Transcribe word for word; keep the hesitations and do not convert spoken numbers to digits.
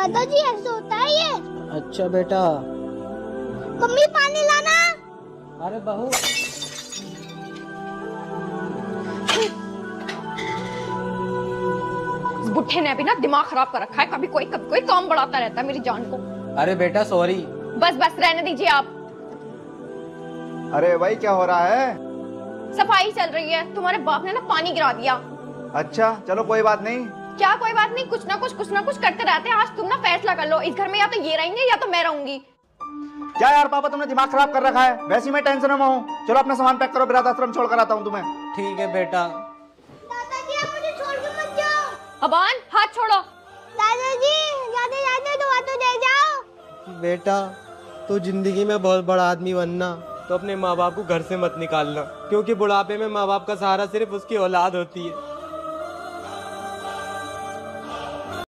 दादाजी ऐसे होता है ये। अच्छा बेटा। मम्मी पानी लाना। अरे बहू। इस बुढ़े ने भी ना दिमाग खराब कर रखा है, कभी कोई कभी कोई काम बढ़ाता रहता है मेरी जान को। अरे बेटा सॉरी। बस बस रहने दीजिए आप। अरे भाई क्या हो रहा है? सफाई चल रही है, तुम्हारे बाप ने ना पानी गिरा दिया। अच्छा चलो कोई बात नहीं। क्या कोई बात नहीं, कुछ ना कुछ कुछ ना कुछ करते रहते हैं। आज तुम ना फैसला कर लो, इस घर में या तो ये रहेंगे या तो मैं रहूंगी। क्या यार पापा तुमने दिमाग खराब कर रखा है, वैसे ही मैं टेंशन में हूँ। चलो अपना सामान पैक करो, वृद्धाश्रम छोड़ कर आता हूँ तुम्हें। ठीक है बेटा। दादाजी आप मुझे छोड़ के मत जाओ। अबान हाथ छोड़ो। दादाजी जाते जाते दुआ तो दे जाओ। बेटा तो जिंदगी में बहुत बड़ा आदमी बनना तो अपने माँ बाप को घर से मत निकालना, क्योंकि बुढ़ापे में माँ बाप का सहारा सिर्फ उसकी औलाद होती है।